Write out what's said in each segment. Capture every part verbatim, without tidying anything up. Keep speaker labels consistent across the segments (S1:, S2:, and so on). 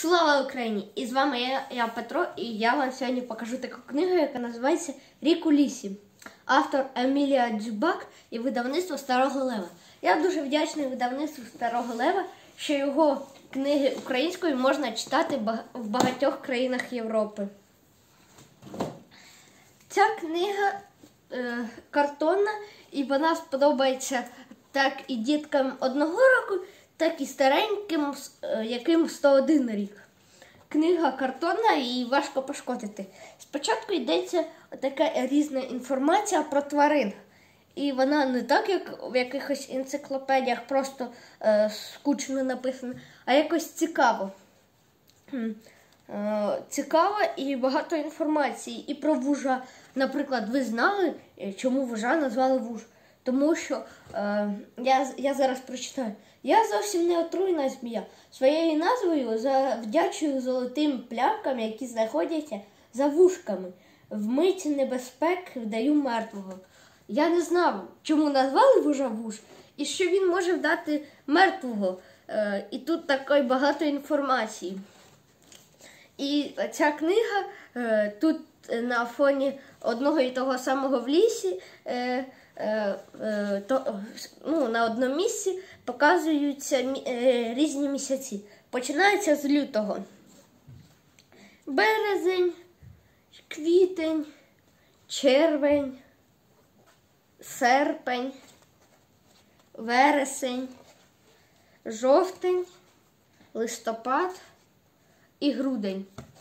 S1: Слава Україні! І з вами я, я Петро, і я вам сьогодні покажу таку книгу, яка називається «Рік у лісі». Автор Емілія Дзюбак і видавництво Старого Лева. Я дуже вдячний видавництву Старого Лева, що його книги українською можна читати в багатьох країнах Європи. Ця книга е, картонна, і вона сподобається так і діткам одного року, так і стареньким, яким сто один рік. Книга картонна і важко пошкодити. Спочатку йдеться така різна інформація про тварин. І вона не так, як в якихось енциклопедіях, просто е, скучно написана, а якось цікаво. Е, цікаво і багато інформації. І про вужа. Наприклад, ви знали, чому вужа назвали вуж? Тому що, е, я, я зараз прочитаю, я зовсім не отруйна змія. Своєю назвою завдячую золотим плямкам, які знаходяться за вушками. Вмить небезпеки вдаю мертвого. Я не знав, чому назвали вужа вуж, і що він може вдати мертвого. Е, і тут такої багато інформації. І ця книга е, тут на фоні одного і того самого в лісі, е, е, е, то, ну, на одному місці показуються е, різні місяці. Починається з лютого. Березень, квітень, червень, серпень, вересень, жовтень, листопад і грудень.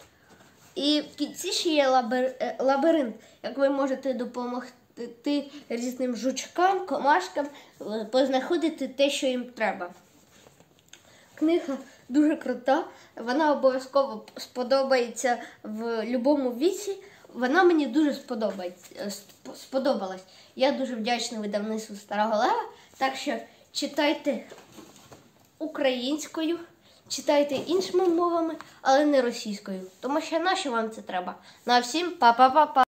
S1: І в кінці ще є лабіринт, як ви можете допомогти різним жучкам, комашкам познаходити те, що їм треба. Книга дуже крута, вона обов'язково сподобається в будь-якому віці. Вона мені дуже сподобалась. Я дуже вдячний видавництву Старого Лева, так що читайте українською. Читайте іншими мовами, але не російською. Тому що нащо вам це треба? Ну а всім па-па-па-па!